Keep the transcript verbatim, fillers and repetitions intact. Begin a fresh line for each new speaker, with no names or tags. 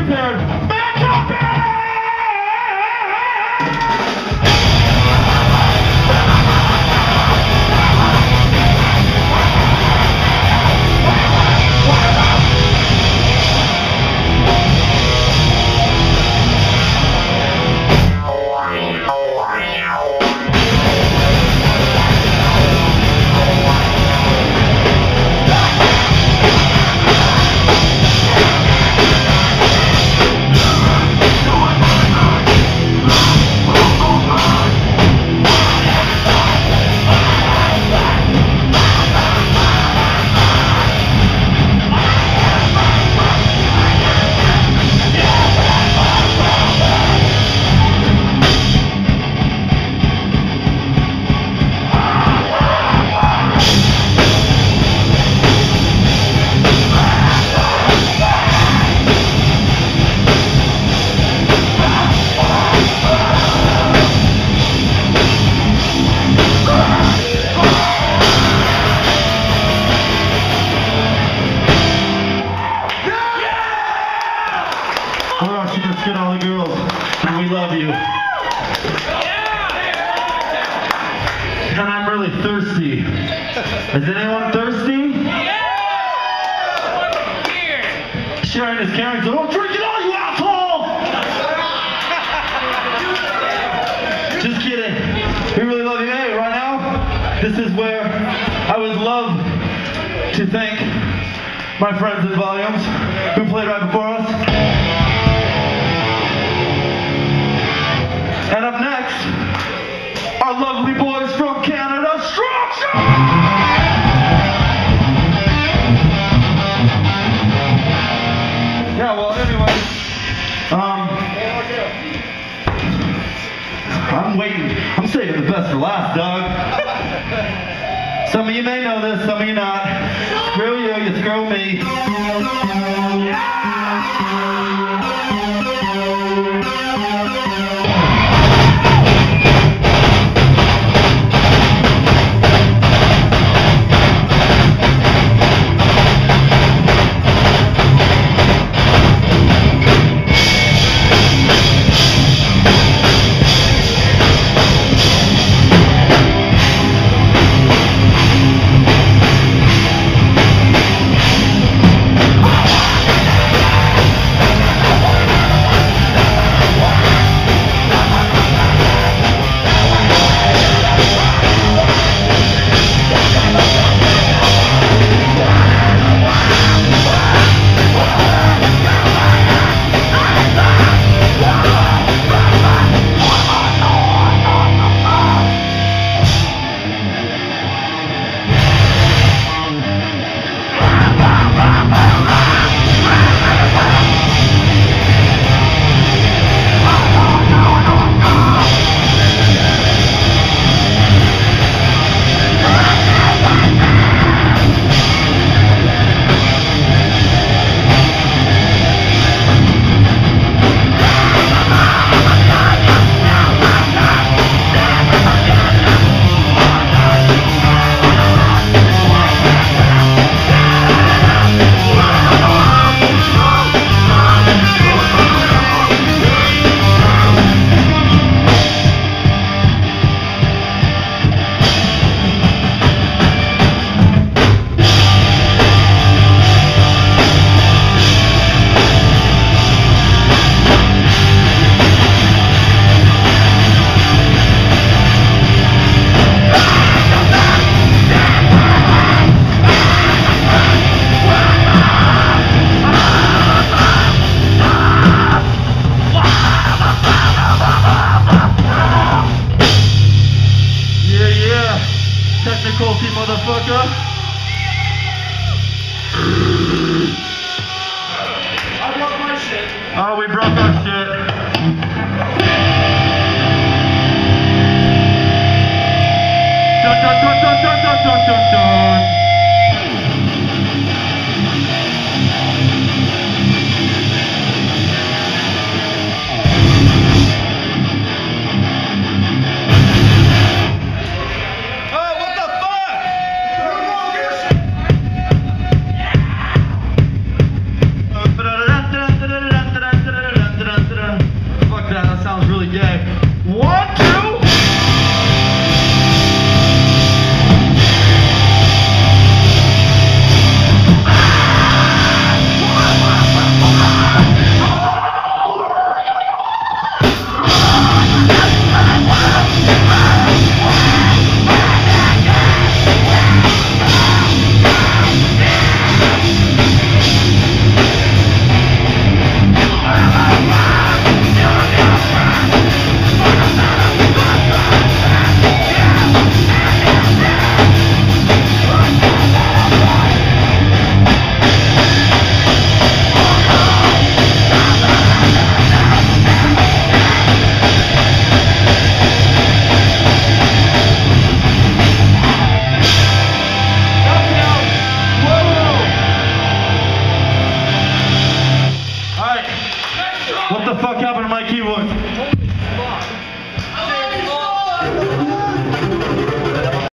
prepared. Mantipede! Arsonists, get all the girls, and we love you. And I'm really thirsty. Is anyone thirsty? Sharing is caring, so don't drink it all, you asshole! Just kidding. We really love you. Hey, right now, this is where I would love to thank my friends at Volumes who played right before us. And up next, our lovely boys from Canada, Structure! Yeah, well, anyway, um, I'm waiting. I'm saving the best for last, dog. Some of you may know this, some of you not. Screw you, you screw me.